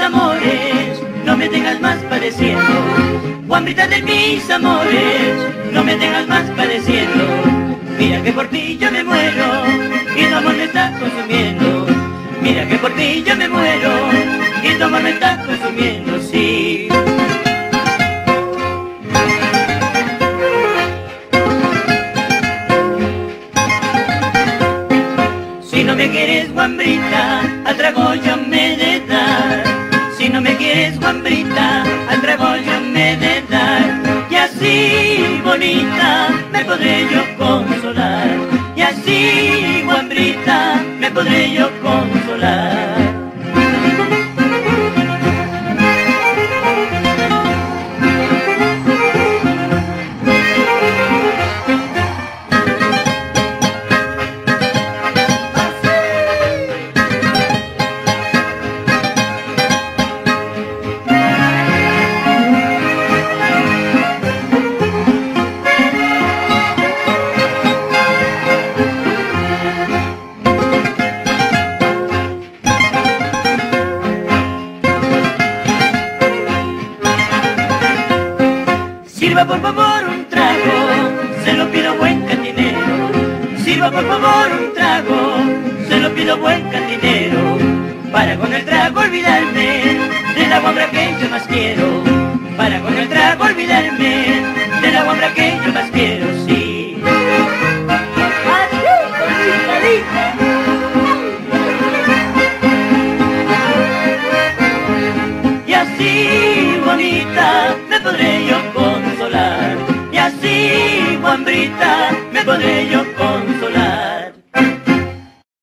amores, no me tengas más padeciendo. Guambrita de mis amores, no me tengas más padeciendo. Mira que por ti yo me muero y tu amor me está consumiendo. Mira que por ti yo me muero y tu amor me está consumiendo, sí. Si no me quieres, guambrita, al trago yo me he de dar. Si no me quieres, guambrita, al trago yo me he de dar. Y así, bonita, me podré yo consolar. Y así, guambrita, me podré yo consolar. Sirva por favor un trago, se lo pido buen cantinero. Sirva por favor un trago, se lo pido buen cantinero. Para con el trago olvidarme de la guambra que yo más quiero. Para con el trago olvidarme de la guambra que yo más quiero, sí. Y así, bonita, me podré yo consolar. Y así, guambrita, me podré yo consolar.